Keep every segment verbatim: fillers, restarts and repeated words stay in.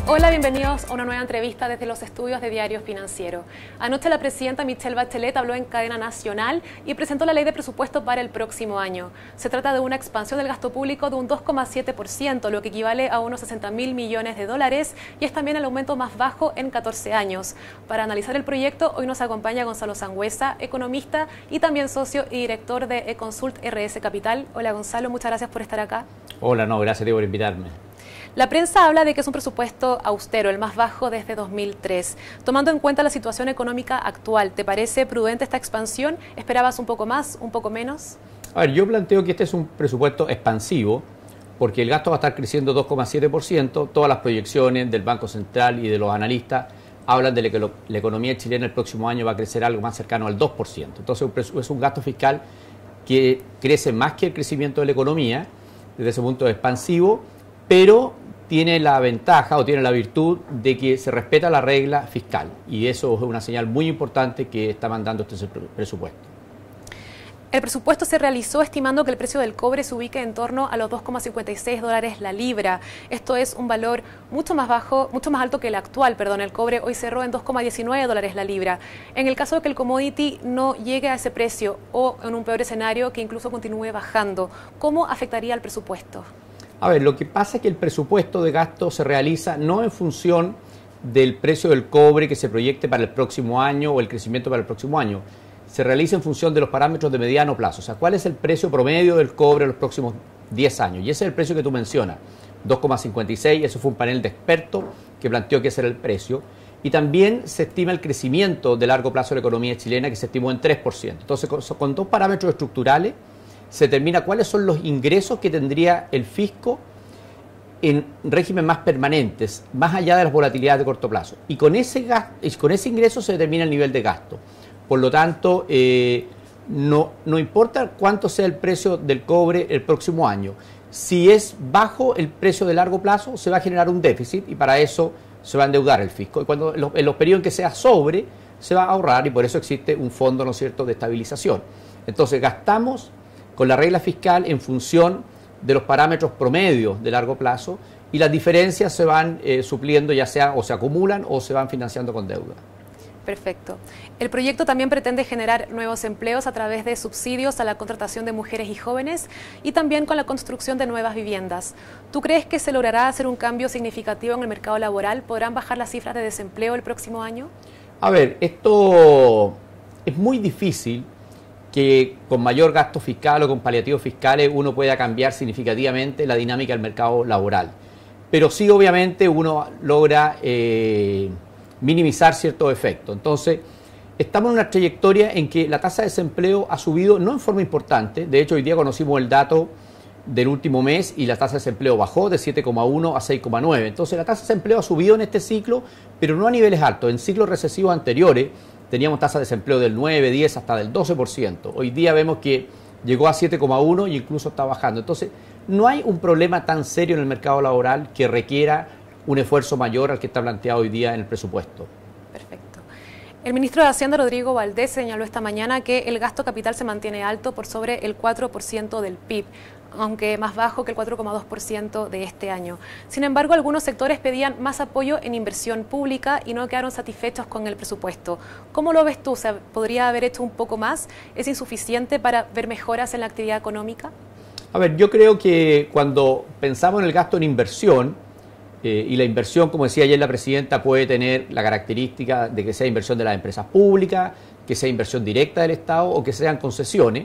Hola, bienvenidos a una nueva entrevista desde los estudios de Diario Financiero. Anoche la presidenta Michelle Bachelet habló en cadena nacional y presentó la ley de presupuesto para el próximo año. Se trata de una expansión del gasto público de un dos coma siete por ciento, lo que equivale a unos sesenta mil millones de dólares y es también el aumento más bajo en catorce años. Para analizar el proyecto, hoy nos acompaña Gonzalo Sangüesa, economista y también socio y director de eConsult R S Capital. Hola Gonzalo, muchas gracias por estar acá. Hola, no, gracias a ti por invitarme. La prensa habla de que es un presupuesto austero, el más bajo desde dos mil tres. Tomando en cuenta la situación económica actual, ¿te parece prudente esta expansión? ¿Esperabas un poco más, un poco menos? A ver, yo planteo que este es un presupuesto expansivo porque el gasto va a estar creciendo dos coma siete por ciento. Todas las proyecciones del Banco Central y de los analistas hablan de que la economía chilena el próximo año va a crecer algo más cercano al dos por ciento. Entonces es un gasto fiscal que crece más que el crecimiento de la economía, desde ese punto expansivo, pero tiene la ventaja o tiene la virtud de que se respeta la regla fiscal y eso es una señal muy importante que está mandando este presupuesto. El presupuesto se realizó estimando que el precio del cobre se ubique en torno a los dos coma cincuenta y seis dólares la libra. Esto es un valor mucho más bajo, mucho más alto que el actual, perdón. El cobre hoy cerró en dos coma diecinueve dólares la libra. En el caso de que el commodity no llegue a ese precio o en un peor escenario que incluso continúe bajando, ¿cómo afectaría al presupuesto? A ver, lo que pasa es que el presupuesto de gasto se realiza no en función del precio del cobre que se proyecte para el próximo año o el crecimiento para el próximo año. Se realiza en función de los parámetros de mediano plazo. O sea, ¿cuál es el precio promedio del cobre en los próximos diez años? Y ese es el precio que tú mencionas, dos coma cincuenta y seis. Eso fue un panel de expertos que planteó que ese era el precio. Y también se estima el crecimiento de largo plazo de la economía chilena, que se estimó en tres por ciento. Entonces, con, con dos parámetros estructurales, se determina cuáles son los ingresos que tendría el fisco en régimen más permanentes, más allá de las volatilidades de corto plazo. Y con ese, gasto, con ese ingreso se determina el nivel de gasto. Por lo tanto, eh, no, no importa cuánto sea el precio del cobre el próximo año. Si es bajo el precio de largo plazo, se va a generar un déficit y para eso se va a endeudar el fisco. Y cuando en los, en los periodos en que sea sobre, se va a ahorrar y por eso existe un fondo, ¿no es cierto?, de estabilización. Entonces, gastamos con la regla fiscal en función de los parámetros promedios de largo plazo y las diferencias se van eh, supliendo, ya sea o se acumulan o se van financiando con deuda. Perfecto. El proyecto también pretende generar nuevos empleos a través de subsidios a la contratación de mujeres y jóvenes y también con la construcción de nuevas viviendas. ¿Tú crees que se logrará hacer un cambio significativo en el mercado laboral? ¿Podrán bajar las cifras de desempleo el próximo año? A ver, esto es muy difícil que con mayor gasto fiscal o con paliativos fiscales uno pueda cambiar significativamente la dinámica del mercado laboral. Pero sí, obviamente, uno logra eh, minimizar ciertos efectos. Entonces, estamos en una trayectoria en que la tasa de desempleo ha subido, no en forma importante. De hecho, hoy día conocimos el dato del último mes y la tasa de desempleo bajó de siete coma uno a seis coma nueve. Entonces, la tasa de desempleo ha subido en este ciclo, pero no a niveles altos. En ciclos recesivos anteriores, teníamos tasas de desempleo del nueve, diez, hasta del doce por ciento. Hoy día vemos que llegó a siete coma uno y incluso está bajando. Entonces, no hay un problema tan serio en el mercado laboral que requiera un esfuerzo mayor al que está planteado hoy día en el presupuesto. Perfecto. El ministro de Hacienda, Rodrigo Valdés, señaló esta mañana que el gasto capital se mantiene alto por sobre el cuatro por ciento del P I B, aunque más bajo que el cuatro coma dos por ciento de este año. Sin embargo, algunos sectores pedían más apoyo en inversión pública y no quedaron satisfechos con el presupuesto. ¿Cómo lo ves tú? O sea, ¿podría haber hecho un poco más? ¿Es insuficiente para ver mejoras en la actividad económica? A ver, yo creo que cuando pensamos en el gasto en inversión, eh, y la inversión, como decía ayer la presidenta, puede tener la característica de que sea inversión de las empresas públicas, que sea inversión directa del Estado o que sean concesiones.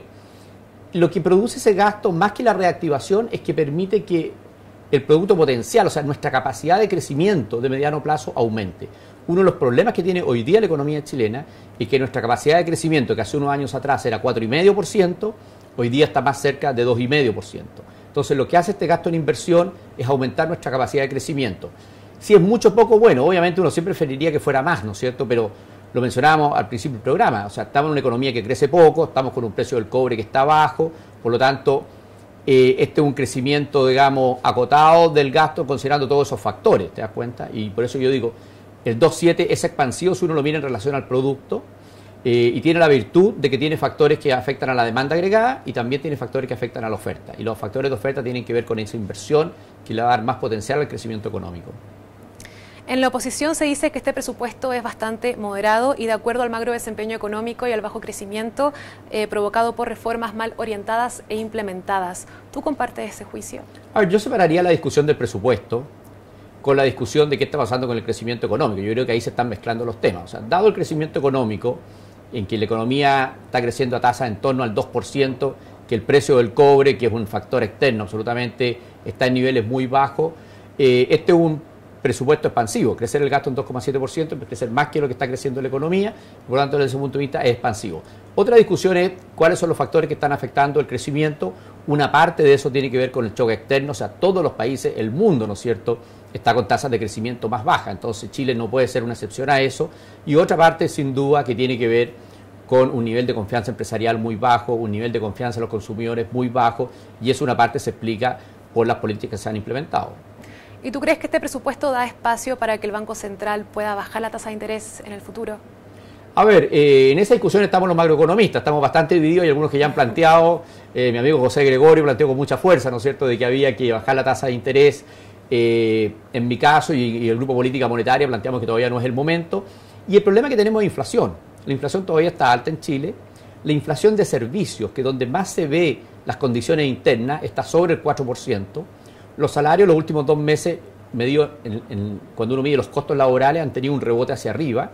Lo que produce ese gasto, más que la reactivación, es que permite que el producto potencial, o sea, nuestra capacidad de crecimiento de mediano plazo aumente. Uno de los problemas que tiene hoy día la economía chilena es que nuestra capacidad de crecimiento, que hace unos años atrás era cuatro coma cinco por ciento, hoy día está más cerca de dos coma cinco por ciento. Entonces, lo que hace este gasto en inversión es aumentar nuestra capacidad de crecimiento. Si es mucho o poco, bueno, obviamente uno siempre preferiría que fuera más, ¿no es cierto?, pero lo mencionábamos al principio del programa, o sea, estamos en una economía que crece poco, estamos con un precio del cobre que está bajo, por lo tanto, eh, este es un crecimiento, digamos, acotado del gasto considerando todos esos factores, ¿te das cuenta? Y por eso yo digo, el dos coma siete es expansivo si uno lo mira en relación al producto eh, y tiene la virtud de que tiene factores que afectan a la demanda agregada y también tiene factores que afectan a la oferta. Y los factores de oferta tienen que ver con esa inversión que le va a dar más potencial al crecimiento económico. En la oposición se dice que este presupuesto es bastante moderado y de acuerdo al magro desempeño económico y al bajo crecimiento eh, provocado por reformas mal orientadas e implementadas. ¿Tú compartes ese juicio? A ver, yo separaría la discusión del presupuesto con la discusión de qué está pasando con el crecimiento económico. Yo creo que ahí se están mezclando los temas. O sea, dado el crecimiento económico, en que la economía está creciendo a tasa en torno al dos por ciento, que el precio del cobre, que es un factor externo absolutamente, está en niveles muy bajos, eh, este es un presupuesto expansivo. Crecer el gasto en dos coma siete por ciento, es crecer más que lo que está creciendo la economía, por lo tanto, desde ese punto de vista es expansivo. Otra discusión es cuáles son los factores que están afectando el crecimiento. Una parte de eso tiene que ver con el choque externo, o sea, todos los países, el mundo, ¿no es cierto?, está con tasas de crecimiento más bajas, entonces Chile no puede ser una excepción a eso. Y otra parte, sin duda, que tiene que ver con un nivel de confianza empresarial muy bajo, un nivel de confianza de los consumidores muy bajo, y eso una parte se explica por las políticas que se han implementado. ¿Y tú crees que este presupuesto da espacio para que el Banco Central pueda bajar la tasa de interés en el futuro? A ver, eh, en esa discusión estamos los macroeconomistas, estamos bastante divididos, y algunos que ya han planteado, eh, mi amigo José Gregorio planteó con mucha fuerza, ¿no es cierto?, de que había que bajar la tasa de interés. Eh, en mi caso y, y el Grupo Política Monetaria planteamos que todavía no es el momento. Y el problema que tenemos es inflación. La inflación todavía está alta en Chile. La inflación de servicios, que donde más se ve las condiciones internas, está sobre el cuatro por ciento. Los salarios los últimos dos meses, medido en, en, cuando uno mide los costos laborales, han tenido un rebote hacia arriba.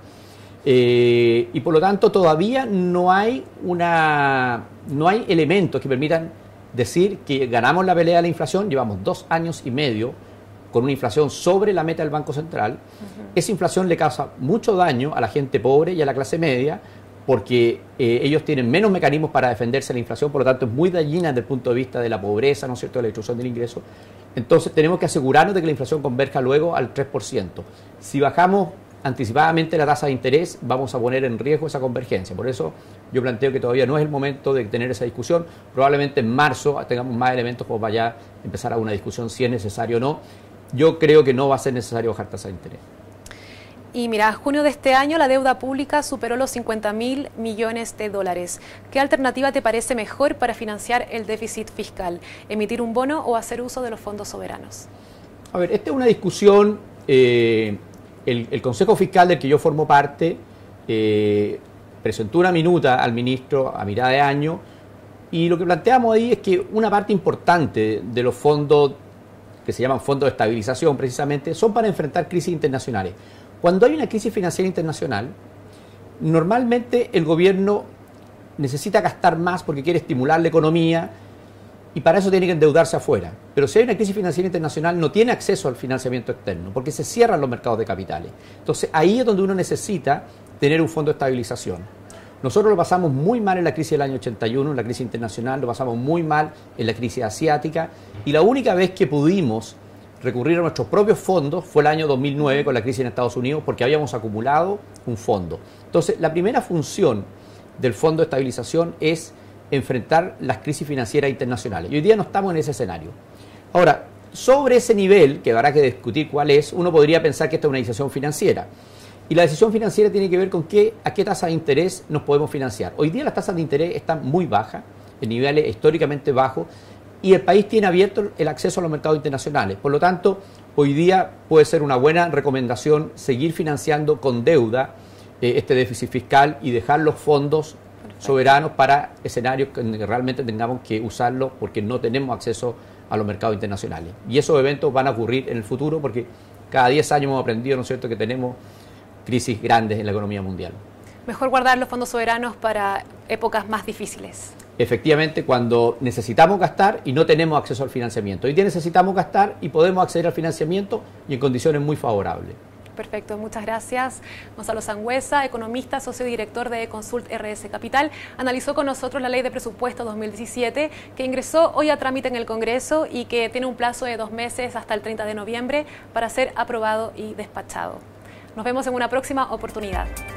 Eh, y por lo tanto todavía no hay, una, no hay elementos que permitan decir que ganamos la pelea de la inflación. Llevamos dos años y medio con una inflación sobre la meta del Banco Central. Uh-huh. Esa inflación le causa mucho daño a la gente pobre y a la clase media, porque eh, ellos tienen menos mecanismos para defenderse de la inflación, por lo tanto es muy dañina desde el punto de vista de la pobreza, ¿no es cierto?, de la destrucción del ingreso. Entonces tenemos que asegurarnos de que la inflación converja luego al tres por ciento. Si bajamos anticipadamente la tasa de interés, vamos a poner en riesgo esa convergencia. Por eso yo planteo que todavía no es el momento de tener esa discusión. Probablemente en marzo tengamos más elementos como para ya empezar a una discusión si es necesario o no. Yo creo que no va a ser necesario bajar tasa de interés. Y mira, junio de este año la deuda pública superó los cincuenta mil millones de dólares. ¿Qué alternativa te parece mejor para financiar el déficit fiscal? ¿Emitir un bono o hacer uso de los fondos soberanos? A ver, esta es una discusión. Eh, el, el Consejo Fiscal del que yo formo parte eh, presentó una minuta al ministro a mitad de año, y lo que planteamos ahí es que una parte importante de los fondos que se llaman fondos de estabilización precisamente, son para enfrentar crisis internacionales. Cuando hay una crisis financiera internacional, normalmente el gobierno necesita gastar más porque quiere estimular la economía y para eso tiene que endeudarse afuera. Pero si hay una crisis financiera internacional, no tiene acceso al financiamiento externo porque se cierran los mercados de capitales. Entonces ahí es donde uno necesita tener un fondo de estabilización. Nosotros lo pasamos muy mal en la crisis del año ochenta y uno, en la crisis internacional, lo pasamos muy mal en la crisis asiática, y la única vez que pudimos recurrir a nuestros propios fondos fue el año dos mil nueve con la crisis en Estados Unidos, porque habíamos acumulado un fondo. Entonces, la primera función del Fondo de Estabilización es enfrentar las crisis financieras internacionales. Y hoy día no estamos en ese escenario. Ahora, sobre ese nivel, que habrá que discutir cuál es, uno podría pensar que esta es una decisión financiera. Y la decisión financiera tiene que ver con qué, a qué tasa de interés nos podemos financiar. Hoy día las tasas de interés están muy bajas, en niveles históricamente bajos, y el país tiene abierto el acceso a los mercados internacionales. Por lo tanto, hoy día puede ser una buena recomendación seguir financiando con deuda eh, este déficit fiscal y dejar los fondos soberanos para escenarios que realmente tengamos que usarlos porque no tenemos acceso a los mercados internacionales. Y esos eventos van a ocurrir en el futuro porque cada diez años hemos aprendido, ¿no es cierto?, que tenemos crisis grandes en la economía mundial. Mejor guardar los fondos soberanos para épocas más difíciles. Efectivamente, cuando necesitamos gastar y no tenemos acceso al financiamiento. Hoy día necesitamos gastar y podemos acceder al financiamiento y en condiciones muy favorables. Perfecto, muchas gracias. Gonzalo Sangüesa, economista, socio director de Consult R S Capital, analizó con nosotros la Ley de Presupuesto dos mil diecisiete que ingresó hoy a trámite en el Congreso y que tiene un plazo de dos meses hasta el treinta de noviembre para ser aprobado y despachado. Nos vemos en una próxima oportunidad.